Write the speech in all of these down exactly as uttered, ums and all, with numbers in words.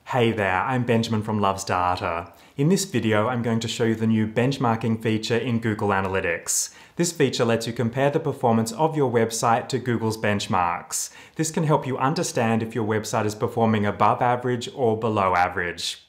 Hey there, I'm Benjamin from Loves Data. In this video, I'm going to show you the new benchmarking feature in Google Analytics. This feature lets you compare the performance of your website to Google's benchmarks. This can help you understand if your website is performing above average or below average.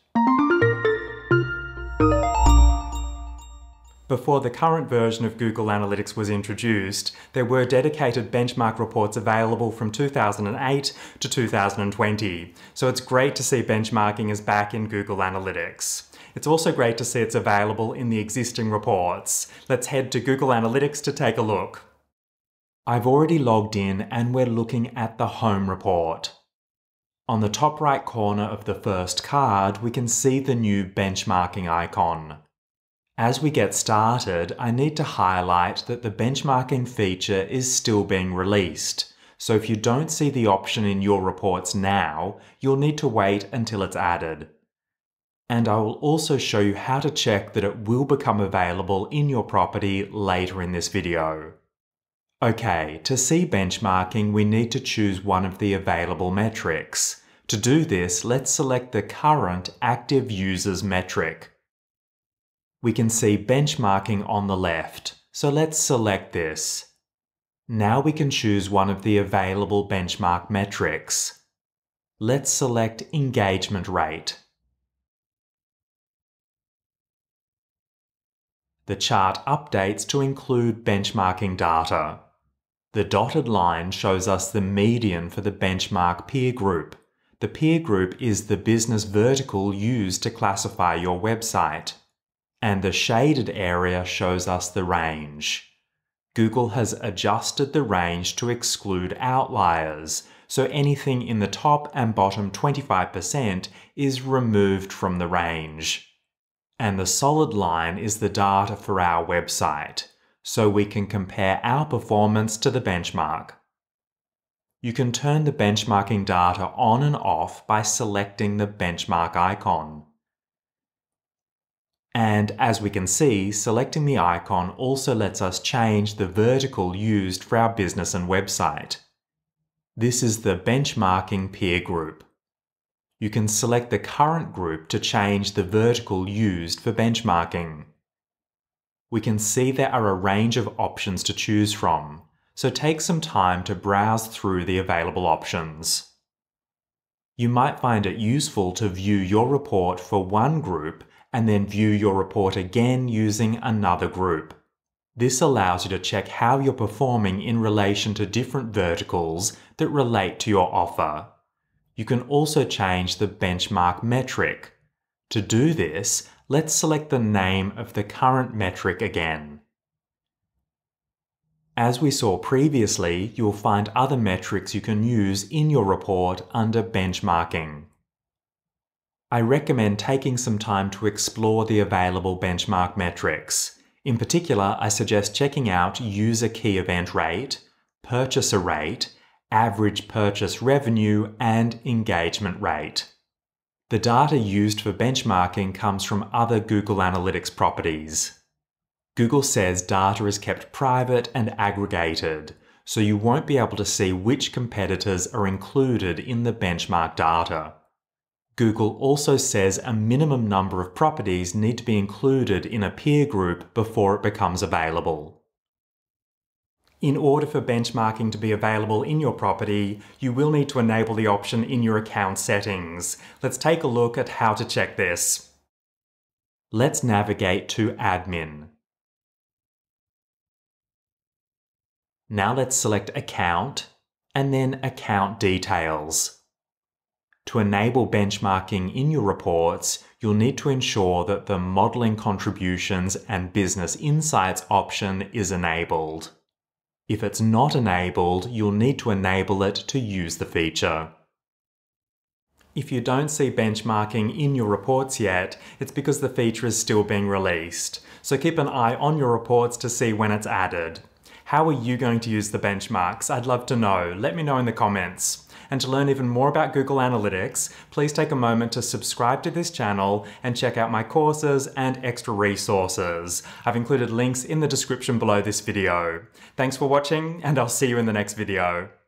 Before the current version of Google Analytics was introduced, there were dedicated benchmark reports available from two thousand eight to two thousand twenty, so it's great to see benchmarking is back in Google Analytics. It's also great to see it's available in the existing reports. Let's head to Google Analytics to take a look. I've already logged in and we're looking at the Home report. On the top right corner of the first card, we can see the new benchmarking icon. As we get started, I need to highlight that the benchmarking feature is still being released. So if you don't see the option in your reports now, you'll need to wait until it's added. And I will also show you how to check that it will become available in your property later in this video. Okay, to see benchmarking, we need to choose one of the available metrics. To do this, let's select the current active users metric. We can see benchmarking on the left, so let's select this. Now we can choose one of the available benchmark metrics. Let's select engagement rate. The chart updates to include benchmarking data. The dotted line shows us the median for the benchmark peer group. The peer group is the business vertical used to classify your website. And the shaded area shows us the range. Google has adjusted the range to exclude outliers, so anything in the top and bottom twenty-five percent is removed from the range. And the solid line is the data for our website, so we can compare our performance to the benchmark. You can turn the benchmarking data on and off by selecting the benchmark icon. And as we can see, selecting the icon also lets us change the vertical used for our business and website. This is the benchmarking peer group. You can select the current group to change the vertical used for benchmarking. We can see there are a range of options to choose from, so take some time to browse through the available options. You might find it useful to view your report for one group and then view your report again using another group. This allows you to check how you're performing in relation to different verticals that relate to your offer. You can also change the benchmark metric. To do this, let's select the name of the current metric again. As we saw previously, you'll find other metrics you can use in your report under benchmarking. I recommend taking some time to explore the available benchmark metrics. In particular, I suggest checking out user key event rate, purchaser rate, average purchase revenue, and engagement rate. The data used for benchmarking comes from other Google Analytics properties. Google says data is kept private and aggregated, so you won't be able to see which competitors are included in the benchmark data. Google also says a minimum number of properties need to be included in a peer group before it becomes available. In order for benchmarking to be available in your property, you will need to enable the option in your account settings. Let's take a look at how to check this. Let's navigate to Admin. Now let's select Account and then Account Details. To enable benchmarking in your reports, you'll need to ensure that the Modeling Contributions and Business Insights option is enabled. If it's not enabled, you'll need to enable it to use the feature. If you don't see benchmarking in your reports yet, it's because the feature is still being released. So keep an eye on your reports to see when it's added. How are you going to use the benchmarks? I'd love to know. Let me know in the comments. And to learn even more about Google Analytics, please take a moment to subscribe to this channel and check out my courses and extra resources. I've included links in the description below this video. Thanks for watching, and I'll see you in the next video.